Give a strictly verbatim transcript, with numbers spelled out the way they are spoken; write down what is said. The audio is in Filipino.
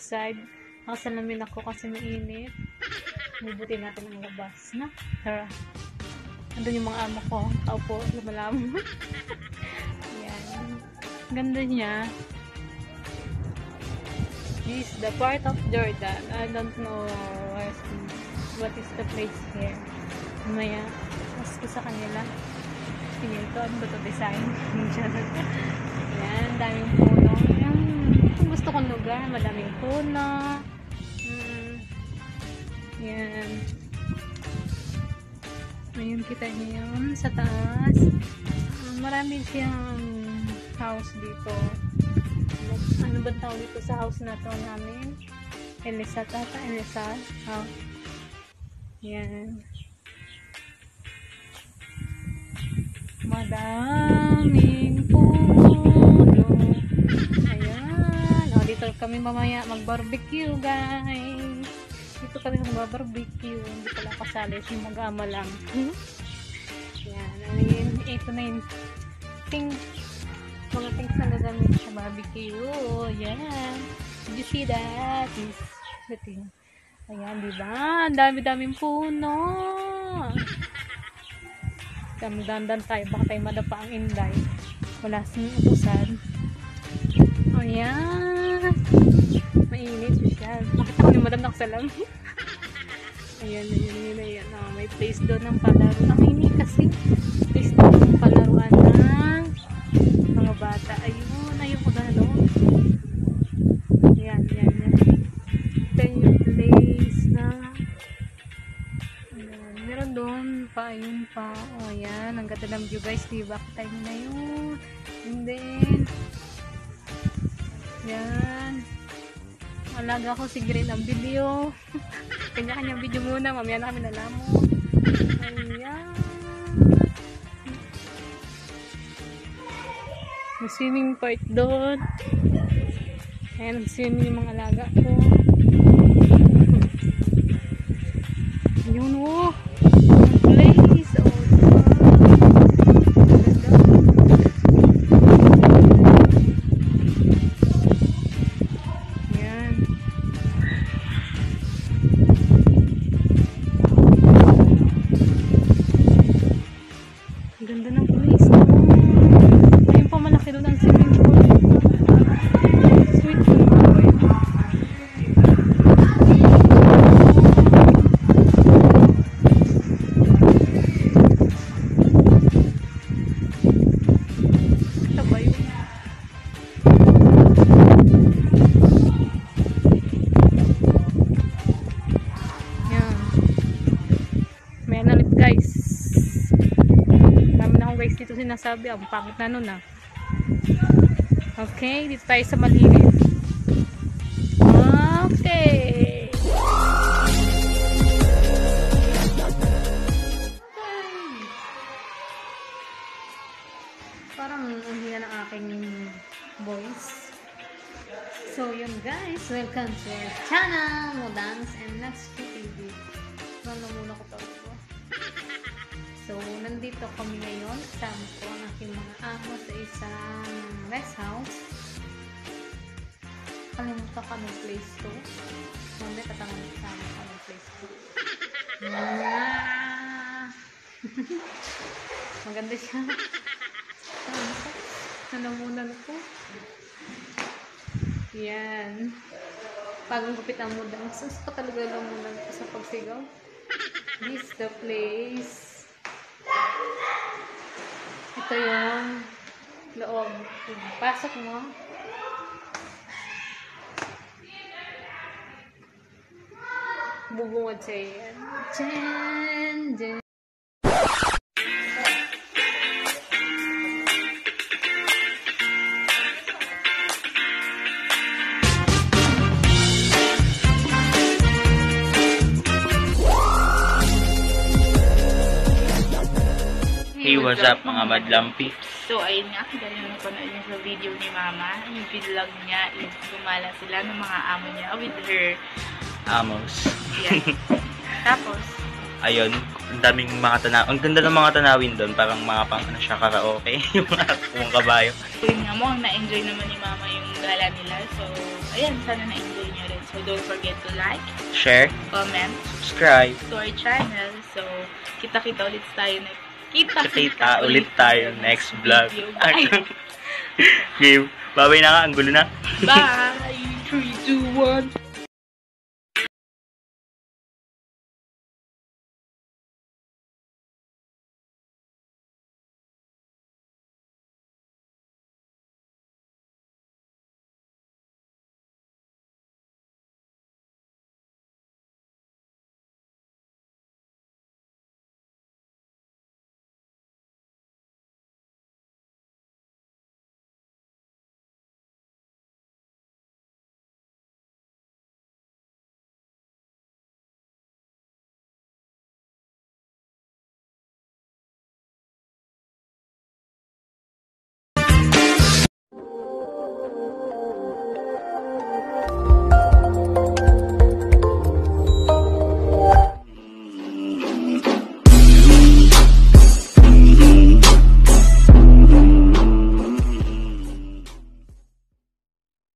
outside. Nakasalamin ako kasi mainit. Bubuti natin ang labas, na? Tara. Andun yung mga amo ko. Kaupo, lumalam. Ayan. Ganda niya. This is the part of Jordan. I don't know what is the place here. Maya, mas ko sa kanila. Tingin ko, ano ba ito design? Ayan, daming puno. Ayan, ito gusto kong lugar. Madaming puno. Hmm. Ayan. Ayun, kita niyo yun sa taas. Um, marami siyang house dito. Ano ba tawag dito sa house na to namin? Elisa tata, Elisa house. Yan. Madaming puno. Ayan. O, dito kami mamaya mag-barbecue, guys. Dito kami mag-barbecue. Hindi pala kasali. Yung mag-ama lang. Yan. Ayun. Ito na yung thing. Mga things na gagamit sa barbecue. Yan. Did you see that? This the thing. Ayan, diba? Ang dami-daming puno. Kami dandan tayo. Baka tayo madapa ang inday. Wala sing utusan. Ayan. Mainit siya. Bakit ako ni madam nakasalam? Ayan, ayan, ayan, ayan. Oh, may place doon ng palaro. Ang mainit kasi. Place doon ng palaruan ng mga bata. Ayun, ayun ko na doon. Ayan, ayan, ayan. Ito yung place na ayan, meron doon pa, ayun pa. O, ayan, ang ganda ng view, guys. Diba? Time na yun. And then, ayan. Alaga ko si Green ang video. Kanya-kanya video muna. Mamaya na kami nalamo. Ayan. May swimming part doon. Ayan, nag-swimming yung mga alaga ko. Yun, oh. Place. Oh, ayan. Ang ganda ng place. Ayun pa, malaki doon ang swimming pool. Sweet pool. Guys, dami na akong guys dito sinasabi, ang pangit na nun ah. Okay, dito tayo sa malinis. Okay, parang ang hina ng aking voice. So yun guys, welcome to our channel Modans and Next T V. Ano muna ko tawag ko. So, nandito kami ngayon. Kasama ko ang aking mga amo sa isang rest house. Kalimutan kami place to. Mamaya tatangan kasama kami place to. Ah! Maganda siya. Nalamunan ko. Yan. Pagong gupit ang mudang. Sus pa talaga lamunan ko sa pagsigaw. This is the place. Ito yung loob. Pasok mo. Bubungod siya yan. Jen, jen. Hey, what's up mga madlang peeps? So, ayun nga, dahil yung napanood niya sa video ni Mama, yung vlog niya is gumala sila ng mga amo niya with her Amos. Yeah. Tapos, ayun, ang daming mga tanaw. Ang ganda ng mga tanawin doon, parang mga pang ano siya, karaoke, yung mga kumang kabayo. yun nga mo, na-enjoy naman ni Mama yung gala nila. So, ayan, sana na-enjoy niyo rin. So don't forget to like, Share, comment subscribe. to our channel. So kita-kita ulit tayo na Kita ulit tayo next vlog. video, guys. Game. Babay na nga. Ang gulo na. Bye! three, two, one